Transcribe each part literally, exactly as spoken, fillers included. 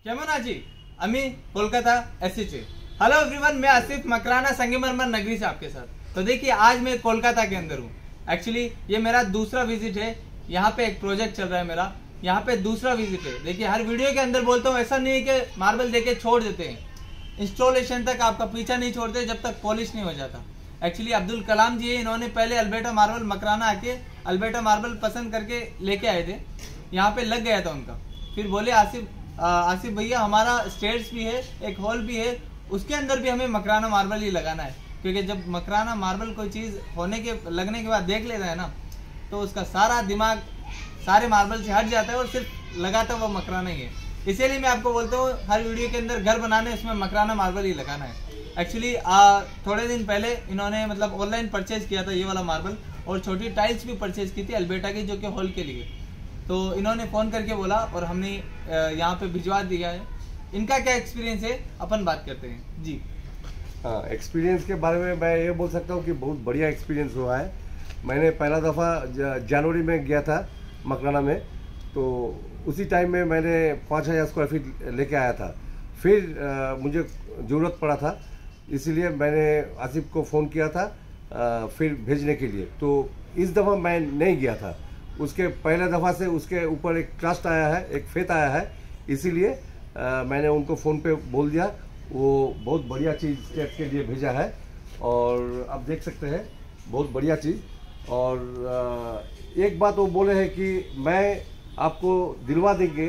केमन आजी अमी कोलकाता एसएचए। हेलो एवरीवन, मैं आसिफ मकराना संगमरमर नगरी से आपके साथ। तो देखिए, आज मैं कोलकाता के अंदर हूँ। एक्चुअली ये मेरा दूसरा विजिट है। यहाँ पे एक प्रोजेक्ट चल रहा है मेरा, यहाँ पे दूसरा विजिट है। देखिए, हर वीडियो के अंदर बोलता हूँ, ऐसा नहीं है कि मार्बल देके छोड़ देते हैं। इंस्टॉलेशन तक आपका पीछा नहीं छोड़ते जब तक पॉलिश नहीं हो जाता। एक्चुअली अब्दुल कलाम जी है, इन्होंने पहले अल्बर्टा मार्बल मकराना आके अल्बर्टा मार्बल पसंद करके लेके आए थे। यहाँ पे लग गया था उनका। फिर बोले आसिफ आसिफ भैया, हमारा स्टेयर्स भी है, एक हॉल भी है, उसके अंदर भी हमें मकराना मार्बल ही लगाना है। क्योंकि जब मकराना मार्बल कोई चीज़ होने के लगने के बाद देख लेता है ना, तो उसका सारा दिमाग सारे मार्बल से हट जाता है और सिर्फ लगाता वो मकराना ही है। इसीलिए मैं आपको बोलता हूँ, हर वीडियो के अंदर घर बनाने उसमें मकराना मार्बल ही लगाना है। एक्चुअली थोड़े दिन पहले इन्होंने मतलब ऑनलाइन परचेज किया था ये वाला मार्बल, और छोटी टाइल्स भी परचेज की थी अल्बर्टा की, जो कि हॉल के लिए। तो इन्होंने फ़ोन करके बोला और हमने यहाँ पे भिजवा दिया है। इनका क्या एक्सपीरियंस है, अपन बात करते हैं जी। हाँ, एक्सपीरियंस के बारे में मैं ये बोल सकता हूँ कि बहुत बढ़िया एक्सपीरियंस हुआ है। मैंने पहला दफ़ा जनवरी में गया था मकराना में, तो उसी टाइम में मैंने पाँच हज़ार स्क्वायर फीट लेके आया था। फिर आ, मुझे ज़रूरत पड़ा था, इसीलिए मैंने आसिफ को फ़ोन किया था आ, फिर भेजने के लिए। तो इस दफ़ा मैं नहीं गया था। उसके पहले दफ़ा से उसके ऊपर एक ट्रस्ट आया है, एक फेथ आया है, इसीलिए मैंने उनको फ़ोन पे बोल दिया। वो बहुत बढ़िया चीज़ स्टेप के लिए भेजा है, और आप देख सकते हैं बहुत बढ़िया चीज़। और आ, एक बात वो बोले हैं कि मैं आपको दिलवा देंगे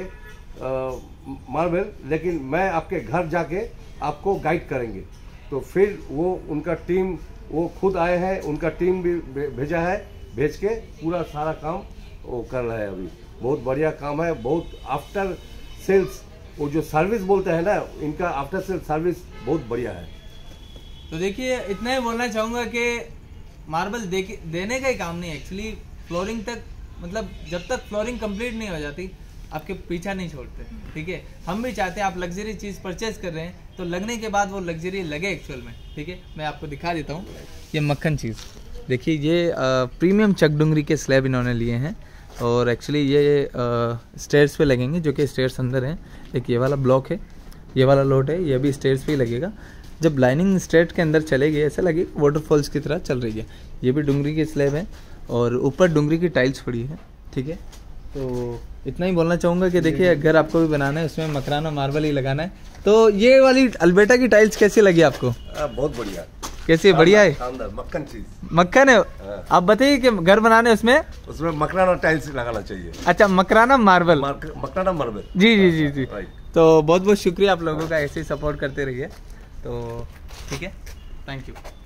मार्बल, लेकिन मैं आपके घर जाके आपको गाइड करेंगे। तो फिर वो उनका टीम, वो खुद आए हैं, उनका टीम भी भेजा है, भेज के पूरा सारा काम वो कर रहा है। अभी बहुत बढ़िया काम है। बहुत आफ्टर सेल्स, वो जो सर्विस बोलते हैं ना, इनका आफ्टर सेल्स सर्विस बहुत बढ़िया है। तो देखिए, इतना ही बोलना चाहूँगा कि मार्बल दे देने का ही काम नहीं है। एक्चुअली फ्लोरिंग तक, मतलब जब तक फ्लोरिंग कंप्लीट नहीं हो जाती आपके पीछा नहीं छोड़ते। ठीक है, हम भी चाहते हैं आप लग्जरी चीज़ परचेज कर रहे हैं तो लगने के बाद वो लग्जरी लगे एक्चुअल में। ठीक है, मैं आपको दिखा देता हूँ ये मक्खन चीज़। देखिए, ये प्रीमियम चकडुंगरी के स्लैब इन्होंने लिए हैं, और एक्चुअली ये स्टेयर्स पे लगेंगे, जो कि स्टेयर्स अंदर हैं। एक ये वाला ब्लॉक है, ये वाला लोड है, ये भी स्टेयर्स पे ही लगेगा। जब लाइनिंग स्ट्रेट के अंदर चलेगी ऐसा लगे वाटरफॉल्स की तरह चल रही है। ये भी डुंगरी के स्लैब है, और ऊपर डुंगरी की टाइल्स पड़ी है। ठीक है, तो इतना ही बोलना चाहूँगा कि देखिए, अगर आपको भी बनाना है उसमें मकराना मार्बल ही लगाना है। तो ये वाली अल्बर्टा की टाइल्स कैसी लगी आपको? आ, बहुत बढ़िया। कैसी है? बढ़िया है, मक्खन चीज, मक्खन है। आप बताइए कि घर बनाने उसमें उसमें मकराना टाइल्स लगाना चाहिए। अच्छा, मकराना मार्बल, मकराना मार्बल। जी जी जी जी जी। तो बहुत बहुत शुक्रिया आप लोगों का, ऐसे ही सपोर्ट करते रहिए। तो ठीक है, थैंक यू।